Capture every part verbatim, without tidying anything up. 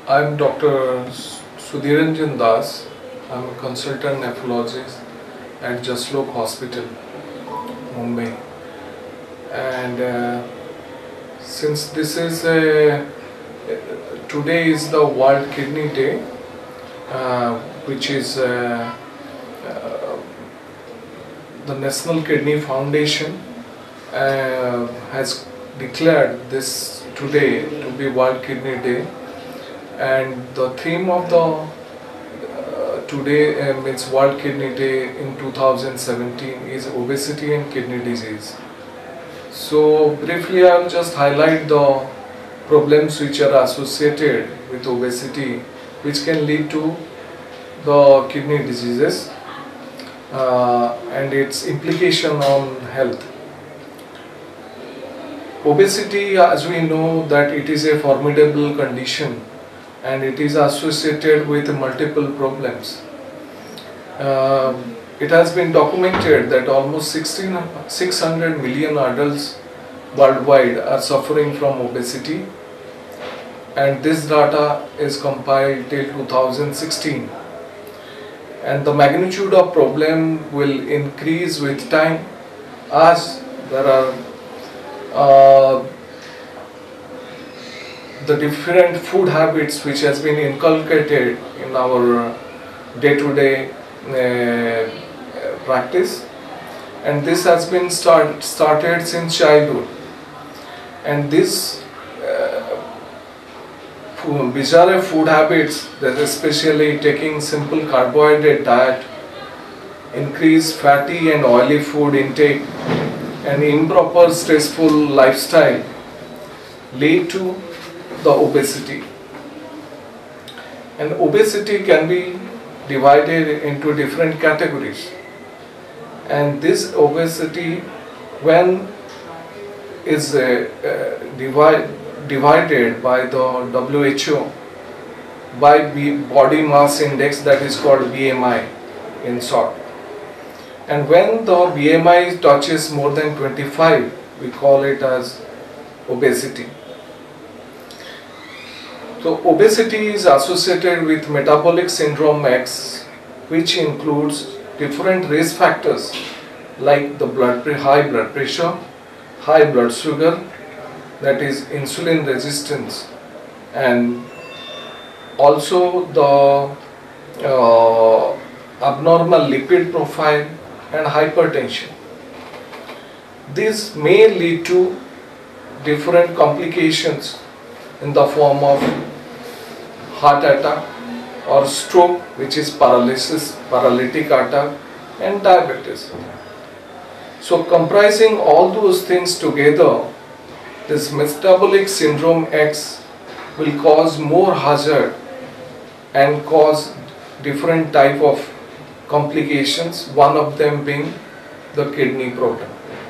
I'm Doctor Sudhiranjan Das. I'm a consultant nephrologist at Jaslok Hospital, Mumbai. And uh, since this is a, today is the World Kidney Day, uh, which is uh, uh, the National Kidney Foundation uh, has declared this today to be World Kidney Day, and the theme of the uh, today uh, means World Kidney Day in two thousand seventeen is obesity and kidney disease. So briefly I will just highlight the problems which are associated with obesity, which can lead to the kidney diseases uh, and its implication on health. Obesity, as we know, that it is a formidable condition and it is associated with multiple problems. Uh, it has been documented that almost six hundred million adults worldwide are suffering from obesity, and this data is compiled till two thousand sixteen. And the magnitude of problem will increase with time as there are uh, the different food habits which has been inculcated in our day-to-day uh, practice, and this has been start, started since childhood. And this uh, food, bizarre food habits, that especially taking simple carbohydrate diet, increased fatty and oily food intake, and improper stressful lifestyle lead to the obesity. And obesity can be divided into different categories, and this obesity, when is uh, uh, divide, divided by the W H O by B, body mass index, that is called B M I in short. And when the B M I touches more than twenty-five, we call it as obesity. So obesity is associated with metabolic syndrome X, which includes different risk factors like the blood high blood pressure, high blood sugar, that is insulin resistance, and also the uh, abnormal lipid profile and hypertension. This may lead to different complications in the form of heart attack or stroke, which is paralysis, paralytic attack, and diabetes. So comprising all those things together, this metabolic syndrome X will cause more hazard and cause different type of complications, one of them being the kidney problem.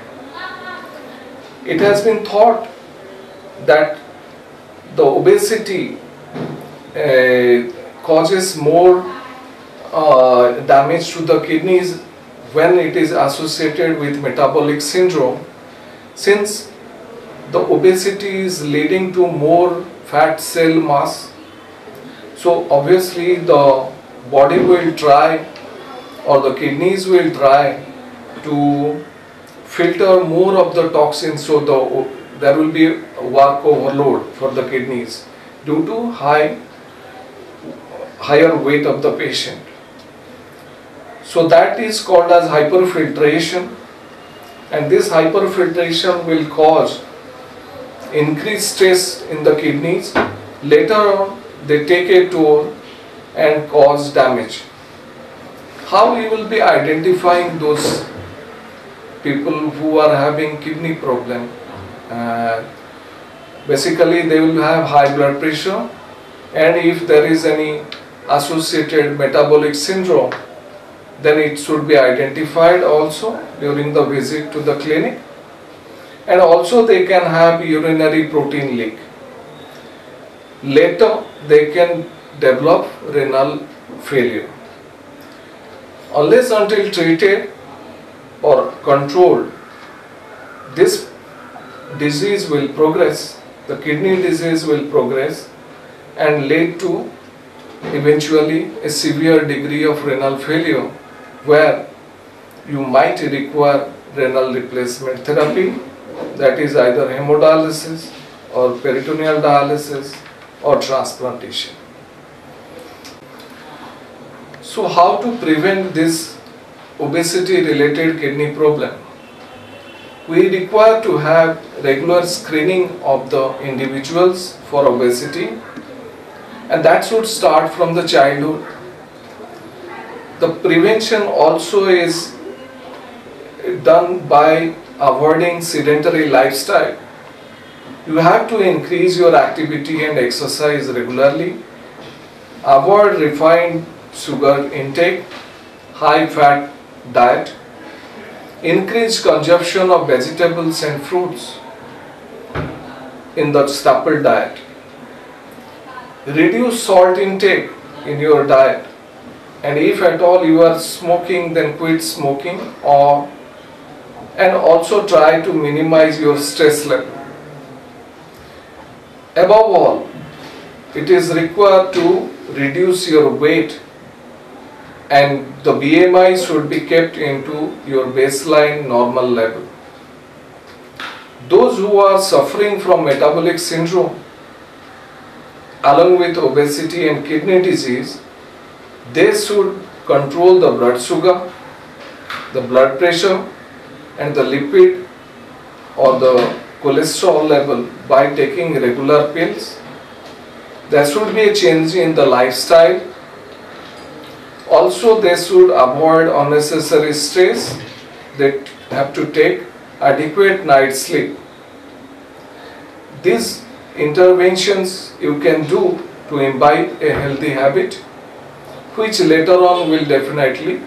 It has been thought that the obesity uh, causes more uh, damage to the kidneys when it is associated with metabolic syndrome, since the obesity is leading to more fat cell mass. So obviously the body will try, or the kidneys will try to filter more of the toxins, so the there will be work overload for the kidneys due to high higher weight of the patient. So that is called as hyperfiltration, and this hyperfiltration will cause increased stress in the kidneys. Later on they take a toll and cause damage. How you will be identifying those people who are having kidney problem? Uh, basically they will have high blood pressure, and if there is any associated metabolic syndrome, then it should be identified also during the visit to the clinic. And also they can have urinary protein leak. Later they can develop renal failure. Unless until treated or controlled, this disease will progress, the kidney disease will progress, and lead to eventually a severe degree of renal failure, where you might require renal replacement therapy, that is either hemodialysis or peritoneal dialysis or transplantation. So how to prevent this obesity related kidney problem? We require to have regular screening of the individuals for obesity, and that should start from the childhood. The prevention also is done by avoiding sedentary lifestyle. You have to increase your activity and exercise regularly. Avoid refined sugar intake, high fat diet. Increase consumption of vegetables and fruits in the staple diet. Reduce salt intake in your diet, and if at all you are smoking, then quit smoking, or and also try to minimize your stress level. Above all, it is required to reduce your weight, and the B M I should be kept into your baseline normal level. Those who are suffering from metabolic syndrome along with obesity and kidney disease, they should control the blood sugar, the blood pressure and the lipid or the cholesterol level by taking regular pills. There should be a change in the lifestyle. Also, they should avoid unnecessary stress. They have to take adequate night sleep. These interventions you can do to imbibe a healthy habit, which later on will definitely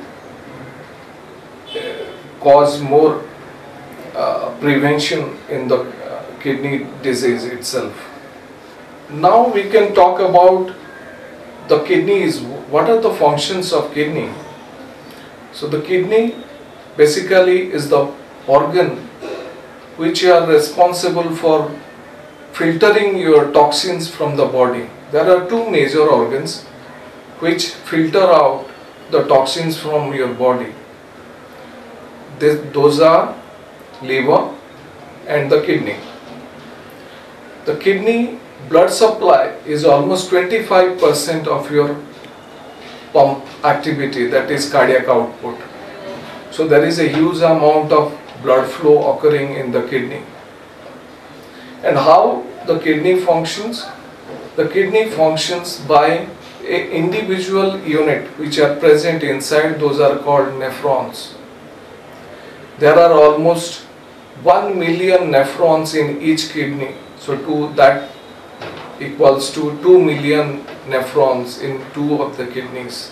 cause more uh, prevention in the uh, kidney disease itself. Now we can talk about the kidneys. What are the functions of kidney? So the kidney basically is the organ which are responsible for filtering your toxins from the body. There are two major organs which filter out the toxins from your body. This, those are liver and the kidney. The kidney blood supply is almost twenty-five percent of your pump activity, that is cardiac output. So there is a huge amount of blood flow occurring in the kidney. And how the kidney functions? The kidney functions by a individual unit which are present inside. Those are called nephrons. There are almost one million nephrons in each kidney. So to that equals to two million nephrons in two of the kidneys.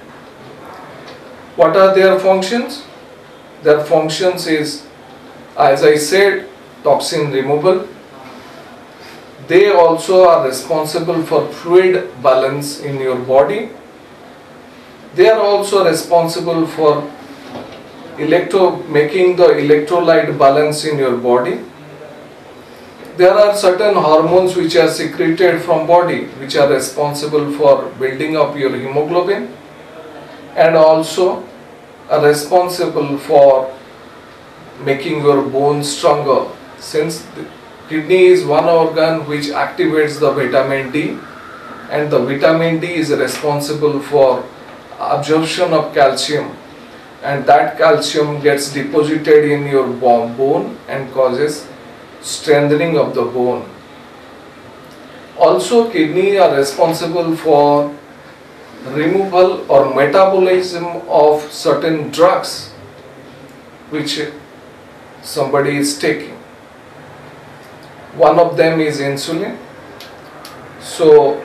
What are their functions? Their functions is, as I said, toxin removal. They also are responsible for fluid balance in your body. They are also responsible for electro making the electrolyte balance in your body. There are certain hormones which are secreted from body which are responsible for building up your hemoglobin, and also are responsible for making your bones stronger, since the kidney is one organ which activates the vitamin D, and the vitamin D is responsible for absorption of calcium, and that calcium gets deposited in your bone and causes strengthening of the bone. Also, kidney are responsible for removal or metabolism of certain drugs which somebody is taking. One of them is insulin. So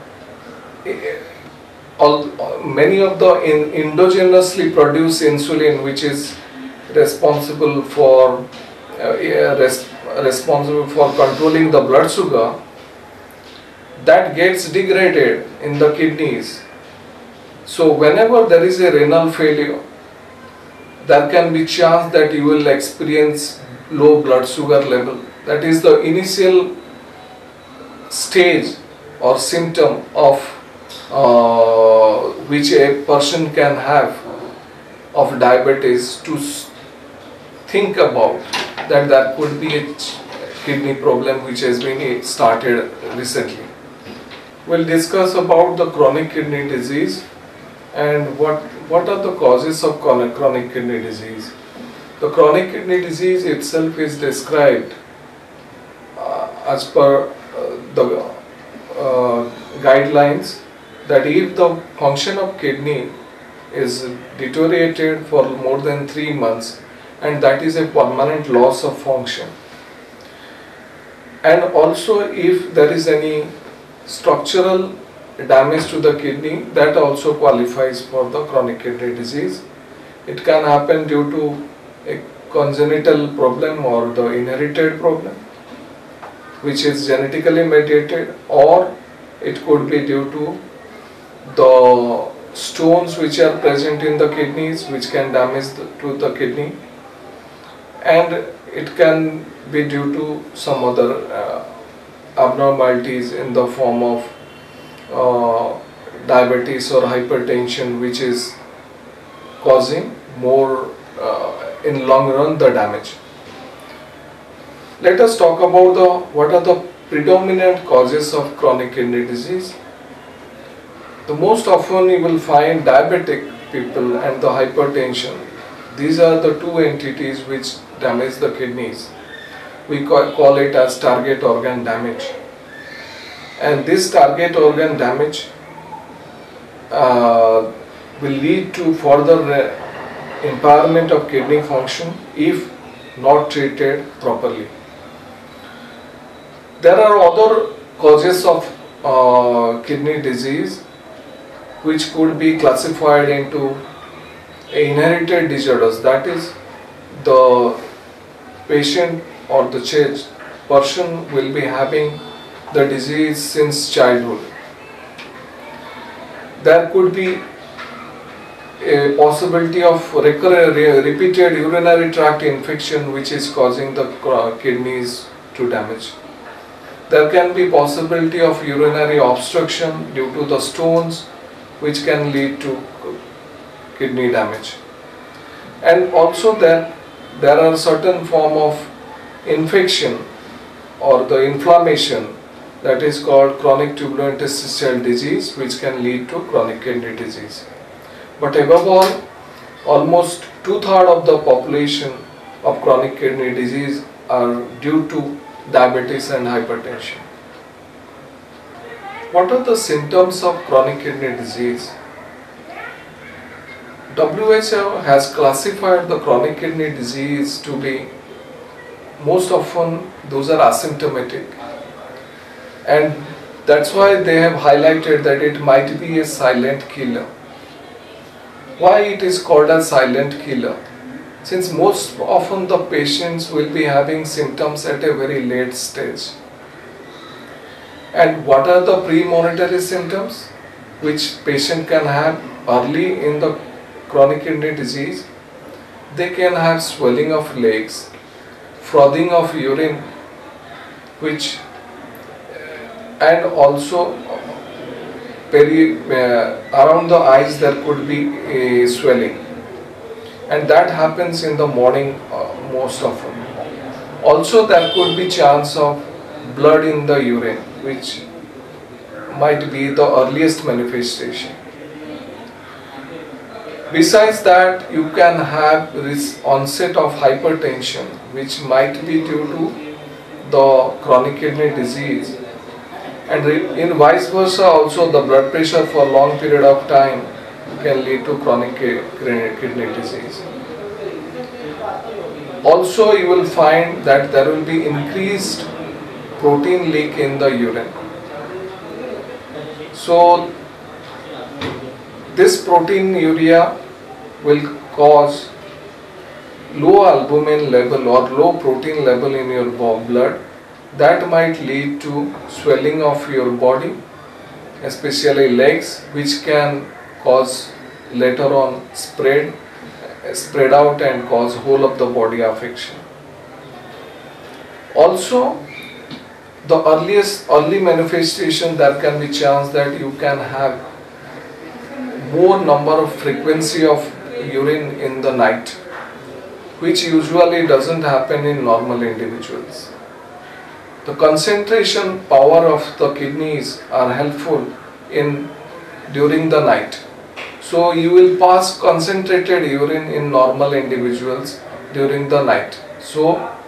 all, many of the in, endogenously produced insulin, which is responsible for uh, res, responsible for controlling the blood sugar, that gets degraded in the kidneys. So whenever there is a renal failure, there can be chance that you will experience low blood sugar level. That is the initial stage or symptom of uh, which a person can have of diabetes, to think about that there could be a kidney problem which has been started recently. We'll discuss about the chronic kidney disease and what, what are the causes of chronic, chronic kidney disease. The chronic kidney disease itself is described uh, as per uh, the uh, guidelines that if the function of kidney is deteriorated for more than three months and that is a permanent loss of function, and also if there is any structural damage to the kidney, that also qualifies for the chronic kidney disease. It can happen due to a congenital problem or the inherited problem which is genetically mediated, or it could be due to the stones which are present in the kidneys which can damage the, to the kidney, and it can be due to some other uh, abnormalities in the form of uh, diabetes or hypertension which is causing more uh, in long run the damage. Let us talk about the what are the predominant causes of chronic kidney disease. The most often you will find diabetic people and the hypertension. These are the two entities which damage the kidneys. We call, call it as target organ damage. And this target organ damage uh, will lead to further uh, impairment of kidney function if not treated properly. There are other causes of uh, kidney disease which could be classified into inherited disorders, that is the patient or the person will be having the disease since childhood. There could be a possibility of recurrent, repeated urinary tract infection which is causing the kidneys to damage. There can be possibility of urinary obstruction due to the stones which can lead to kidney damage. And also that there are certain form of infection or the inflammation that is called chronic tubulointerstitial disease which can lead to chronic kidney disease. But above all, almost two-thirds of the population of chronic kidney disease are due to diabetes and hypertension. What are the symptoms of chronic kidney disease? W H O has classified the chronic kidney disease to be most often those are asymptomatic, and that's why they have highlighted that it might be a silent killer. Why it is called a silent killer? Since most often the patients will be having symptoms at a very late stage. And what are the premonitory symptoms which patient can have early in the chronic kidney disease? They can have swelling of legs, frothing of urine, which and also peri, uh, around the eyes there could be a swelling, and that happens in the morning uh, most often. Also there could be chance of blood in the urine, which might be the earliest manifestation. Besides that, you can have this onset of hypertension which might be due to the chronic kidney disease, and in vice versa also the blood pressure for long period of time can lead to chronic kidney disease. Also you will find that there will be increased protein leak in the urine. So this proteinuria will cause low albumin level or low protein level in your blood. That might lead to swelling of your body, especially legs, which can cause later on spread spread out and cause whole of the body affection. Also, the earliest early manifestation, there can be chance that you can have more number of frequency of urine in the night, which usually doesn't happen in normal individuals. The concentration power of the kidneys are helpful in during the night. So you will pass concentrated urine in normal individuals during the night. So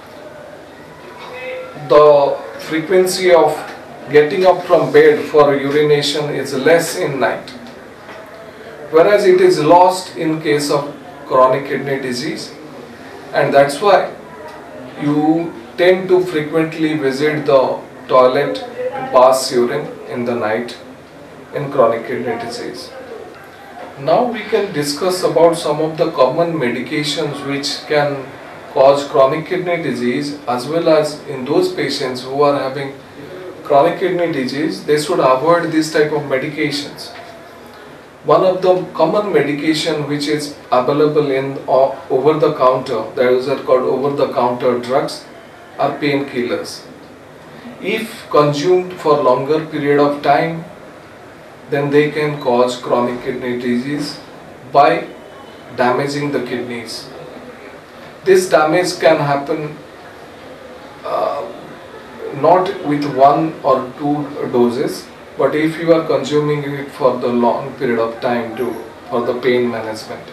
the frequency of getting up from bed for urination is less in night, whereas it is lost in case of chronic kidney disease, and that's why you tend to frequently visit the toilet to pass urine in the night in chronic kidney disease. Now we can discuss about some of the common medications which can cause chronic kidney disease, as well as in those patients who are having chronic kidney disease, they should avoid this type of medications. One of the common medication which is available in uh, over the counter, that is called over the counter drugs, are painkillers. If consumed for longer period of time, then they can cause chronic kidney disease by damaging the kidneys. This damage can happen uh, not with one or two doses, but if you are consuming it for the long period of time to for the pain management.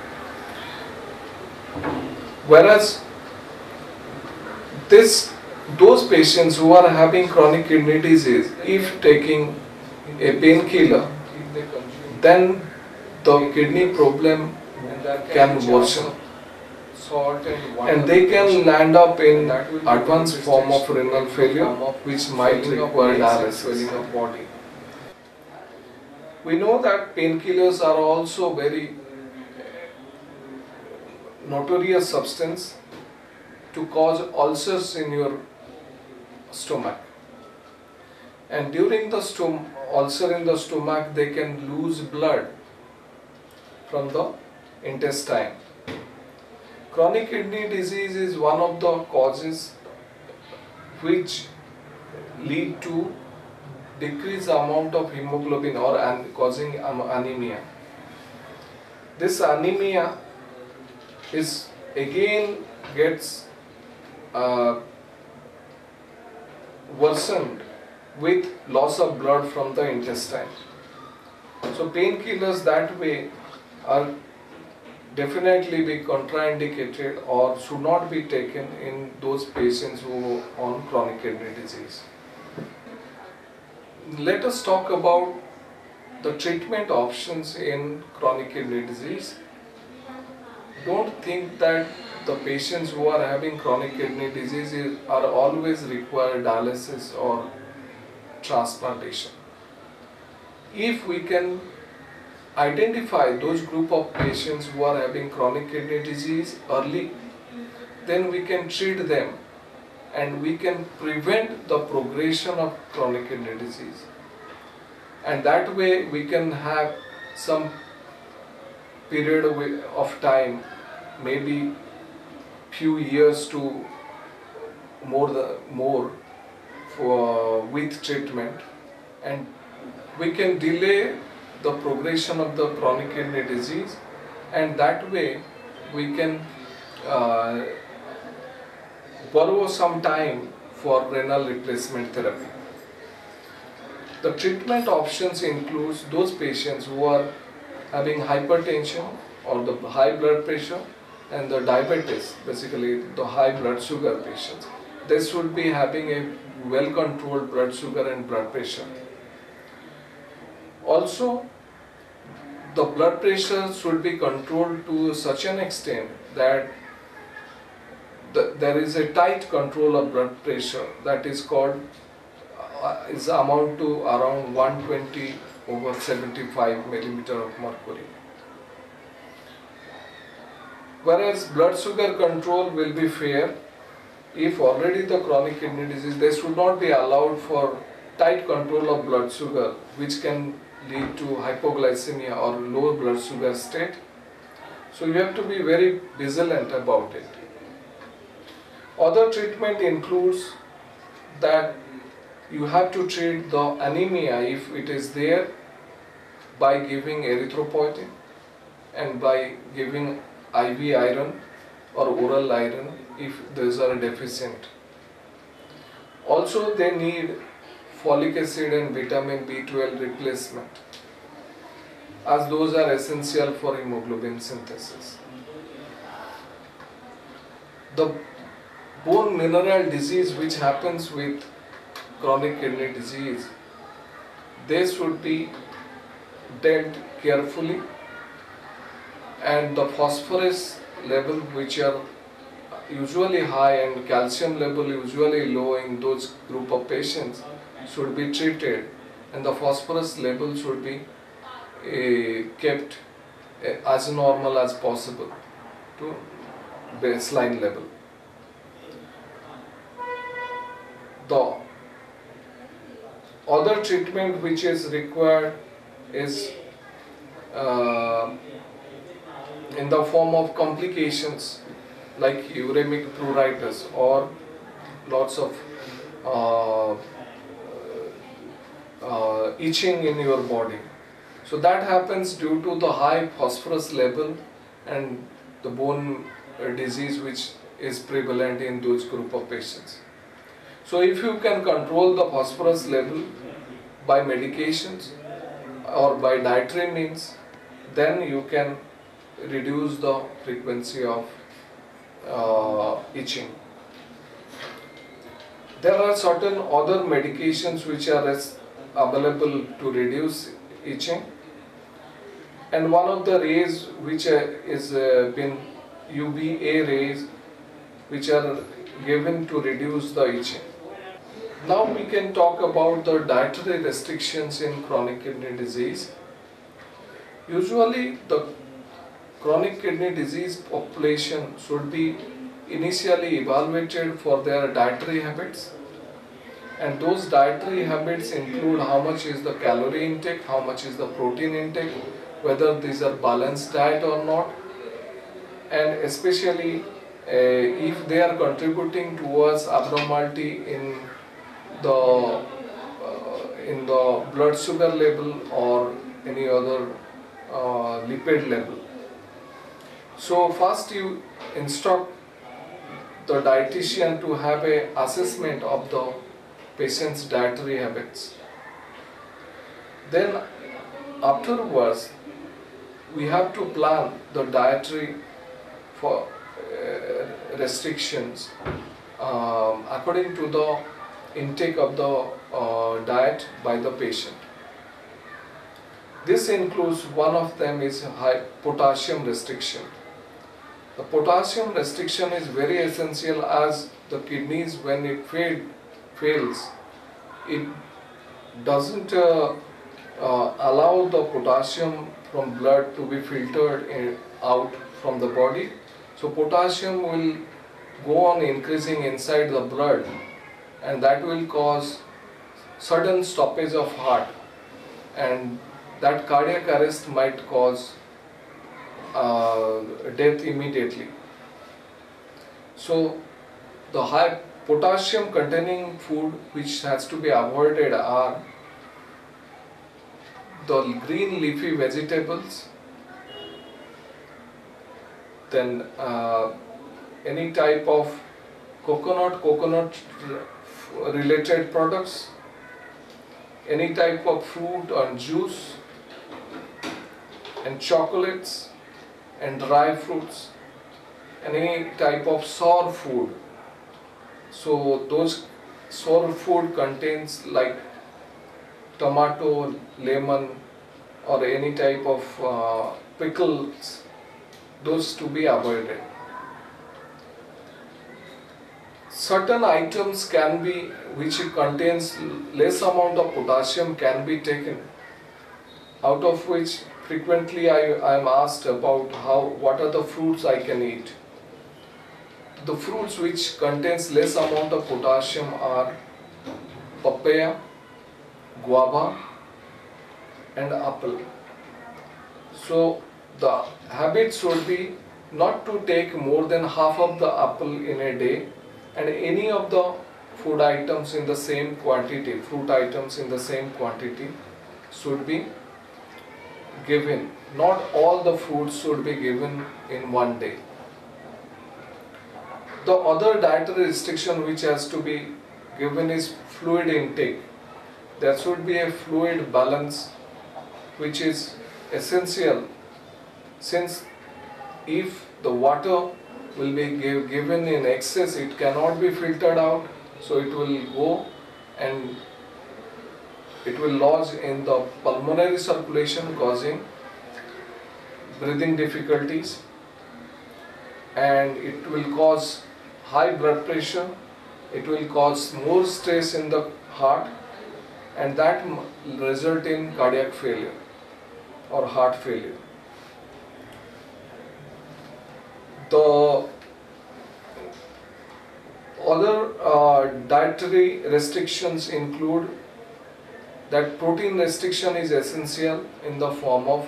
Whereas this those patients who are having chronic kidney disease, if taking a painkiller, then the kidney problem can worsen, and they can land up in advanced form of renal failure, which might require dialysis. We know that painkillers are also very notorious substance to cause ulcers in your stomach, and during the stom ulcer in the stomach, they can lose blood from the intestine. Chronic kidney disease is one of the causes which lead to decreased amount of hemoglobin or an causing anemia. This anemia is again gets uh, worsened with loss of blood from the intestine. So painkillers that way are definitely be contraindicated or should not be taken in those patients who are on chronic kidney disease. Let us talk about the treatment options in chronic kidney disease. Don't think that the patients who are having chronic kidney disease are always require dialysis or transplantation. If we can identify those group of patients who are having chronic kidney disease early, then we can treat them and we can prevent the progression of chronic kidney disease, and that way we can have some period of time, maybe few years to more the more for with treatment, and we can delay the progression of the chronic kidney disease, and that way we can uh, borrow some time for renal replacement therapy. The treatment options includes those patients who are having hypertension or the high blood pressure, and the diabetes, basically the high blood sugar patients. They should be having a well controlled blood sugar and blood pressure. Also, the blood pressure should be controlled to such an extent that the, there is a tight control of blood pressure that is called uh, is amount to around one twenty over seventy-five millimeter of mercury. Whereas blood sugar control will be fair. If already the chronic kidney disease, they should not be allowed for tight control of blood sugar, which can lead to hypoglycemia or low blood sugar state. So you have to be very vigilant about it. Other treatment includes that you have to treat the anemia if it is there by giving erythropoietin and by giving I V iron or oral iron if those are deficient. Also they need folic acid and vitamin B twelve replacement, as those are essential for hemoglobin synthesis. The bone mineral disease which happens with chronic kidney disease, they should be dealt carefully, and the phosphorus level which are usually high and calcium level usually low in those group of patients should be treated, and the phosphorus level should be uh, kept uh, as normal as possible to baseline level. The other treatment which is required is uh, in the form of complications like uremic pruritus or lots of uh, uh, itching in your body. So that happens due to the high phosphorus level and the bone uh, disease which is prevalent in those group of patients. So if you can control the phosphorus level by medications or by dietary means, then you can reduce the frequency of uh, itching. There are certain other medications which are available to reduce itching, and one of the rays which uh, is uh, been U V A rays which are given to reduce the itching. Now we can talk about the dietary restrictions in chronic kidney disease. Usually the chronic kidney disease population should be initially evaluated for their dietary habits, and those dietary habits include how much is the calorie intake, how much is the protein intake, whether these are balanced diet or not, and especially uh, if they are contributing towards abnormality in the uh, in the blood sugar level or any other uh, lipid level. So first you instruct the dietitian to have a assessment of the patient's dietary habits. Then afterwards we have to plan the dietary for uh, restrictions um, according to the intake of the uh, diet by the patient. This includes, one of them is high potassium restriction. The potassium restriction is very essential, as the kidneys, when it fail, fails, it doesn't uh, uh, allow the potassium from blood to be filtered in, out from the body. So potassium will go on increasing inside the blood, and that will cause sudden stoppage of heart, and that cardiac arrest might cause uh, death immediately. So the high potassium containing food which has to be avoided are the green leafy vegetables, then uh, any type of coconut, coconut related products, any type of fruit or juice, and chocolates and dry fruits, and any type of sour food. So those sour food contains like tomato, lemon, or any type of uh, pickles, those to be avoided. Certain items can be, which contains less amount of potassium, can be taken, out of which frequently I I am asked about how what are the fruits I can eat. The fruits which contains less amount of potassium are papaya, guava, and apple. So the habit should be not to take more than half of the apple in a day, and any of the food items in the same quantity, fruit items in the same quantity should be given. Not all the foods should be given in one day. The other dietary restriction which has to be given is fluid intake. There should be a fluid balance which is essential, since if the water will be give, given in excess, it cannot be filtered out, so it will go and it will lodge in the pulmonary circulation, causing breathing difficulties, and it will cause high blood pressure, it will cause more stress in the heart, and that will result in cardiac failure or heart failure. The other uh, dietary restrictions include that protein restriction is essential in the form of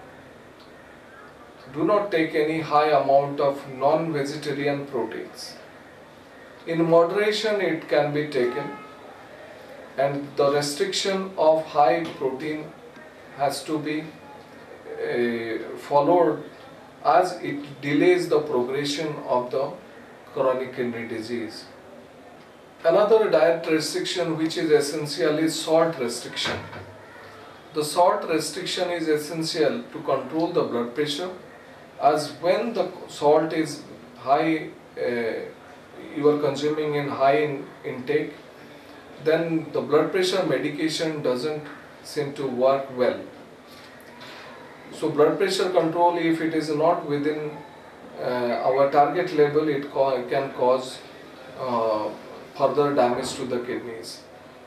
do not take any high amount of non-vegetarian proteins. In moderation it can be taken, and the restriction of high protein has to be uh, followed, as it delays the progression of the chronic kidney disease. Another diet restriction which is essential is salt restriction. The salt restriction is essential to control the blood pressure, as when the salt is high, uh, you are consuming in high in intake, then the blood pressure medication doesn't seem to work well. So blood pressure control, if it is not within uh, our target level, it can cause uh, further damage to the kidneys.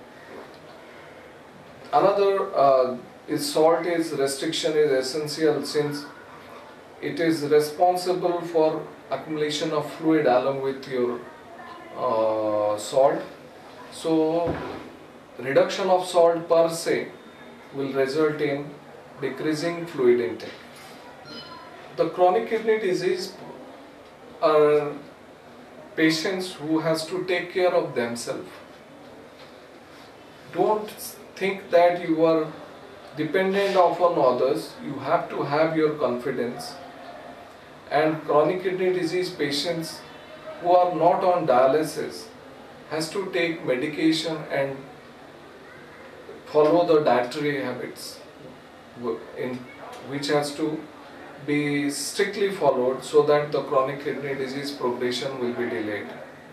Another uh, is salt is restriction is essential, since it is responsible for accumulation of fluid along with your uh, salt. So reduction of salt per se will result in decreasing fluid intake. The chronic kidney disease are patients who has to take care of themselves. Don't think that you are dependent upon others. You have to have your confidence. And chronic kidney disease patients who are not on dialysis has to take medication and follow the dietary habits, in which has to be strictly followed, so that the chronic kidney disease progression will be delayed.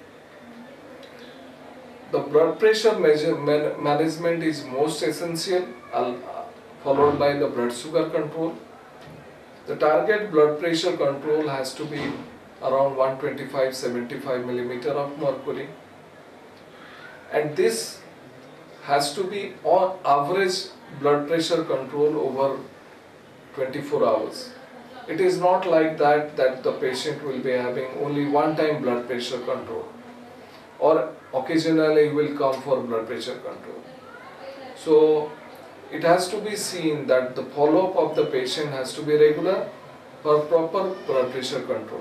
The blood pressure measure, man, management is most essential, uh, followed by the blood sugar control. The target blood pressure control has to be around one twenty-five to seventy-five millimeter of mercury, and this has to be on average blood pressure control over twenty-four hours. It is not like that that the patient will be having only one time blood pressure control, or occasionally he will come for blood pressure control. So it has to be seen that the follow-up of the patient has to be regular for proper blood pressure control.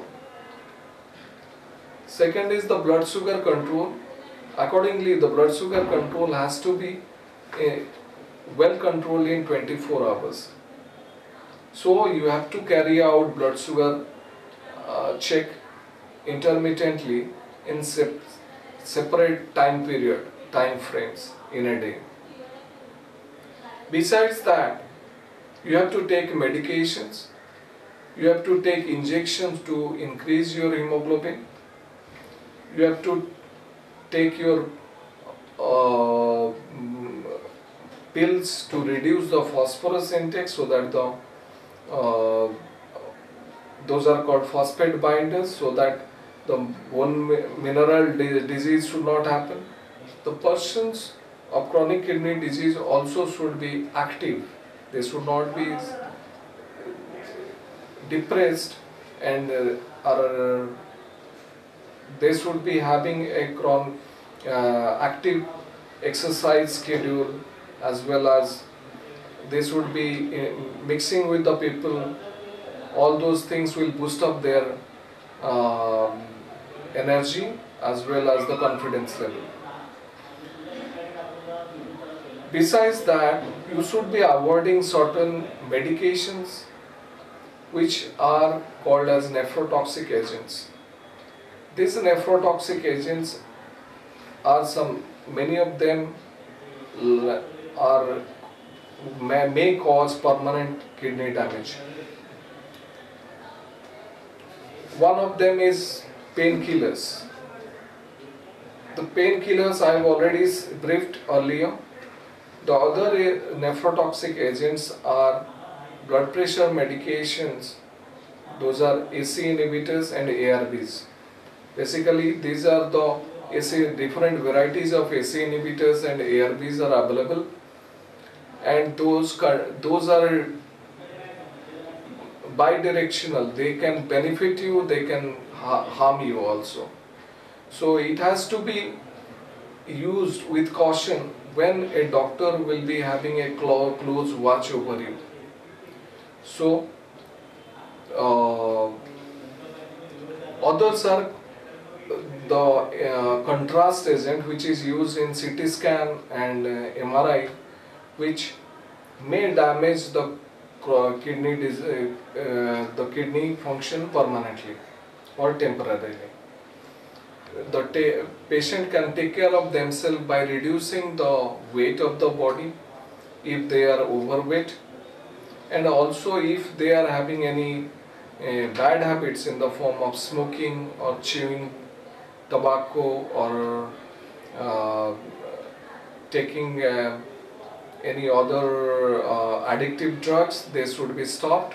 Second is the blood sugar control. Accordingly, the blood sugar control has to be uh, well controlled in twenty-four hours. So you have to carry out blood sugar uh, check intermittently in sep separate time period, time frames in a day. Besides that, you have to take medications, you have to take injections to increase your hemoglobin, you have to take your uh, pills to reduce the phosphorus intake, so that the uh, those are called phosphate binders, so that the bone mineral disease should not happen. The persons of chronic kidney disease also should be active. They should not be depressed, and uh, are, uh, they should be having a chron uh, active exercise schedule, as well as they should be in, mixing with the people. All those things will boost up their um, energy as well as the confidence level. Besides that, you should be avoiding certain medications which are called as nephrotoxic agents. These nephrotoxic agents are some, many of them are may, may cause permanent kidney damage. One of them is painkillers. The painkillers I have already briefed earlier. The other nephrotoxic agents are blood pressure medications. Those are A C E inhibitors and A R Bs. Basically, these are the A C, different varieties of A C E inhibitors and A R Bs are available, and those those are bidirectional. They can benefit you, they can ha harm you also. So it has to be used with caution when a doctor will be having a close watch over you. So uh, others are the uh, contrast agent which is used in C T scan and uh, M R I, which may damage the kidney uh, uh, the kidney function permanently or temporarily. The patient can take care of themselves by reducing the weight of the body if they are overweight, and also if they are having any uh, bad habits in the form of smoking or chewing tobacco or uh, taking uh, any other uh, addictive drugs, they should be stopped.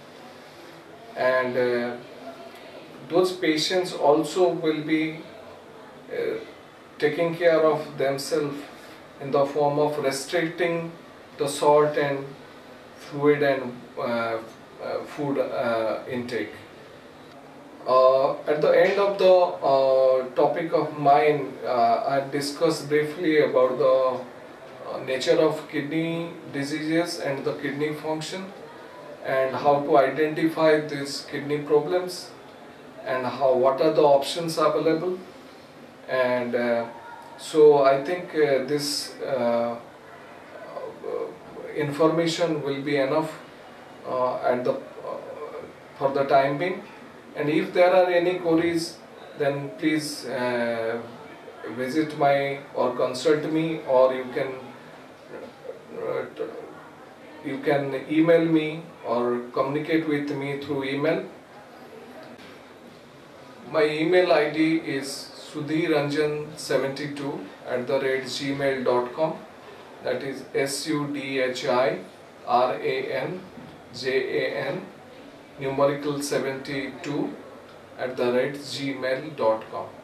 And uh, those patients also will be uh, taking care of themselves in the form of restricting the salt and fluid and uh, uh, food uh, intake. Uh, at the end of the uh, topic of mine, uh, I discussed briefly about the uh, nature of kidney diseases and the kidney function, and how to identify these kidney problems, and how what are the options available. And uh, so I think uh, this uh, uh, information will be enough uh, at the uh, for the time being. And if there are any queries, then please uh, visit my or consult me, or you can uh, you can email me or communicate with me through email. My email I D is sudhiranjan seventy-two at the rate gmail dot com. That is S U D H I R A N J A N numerical seventy-two at the rate gmail dot com.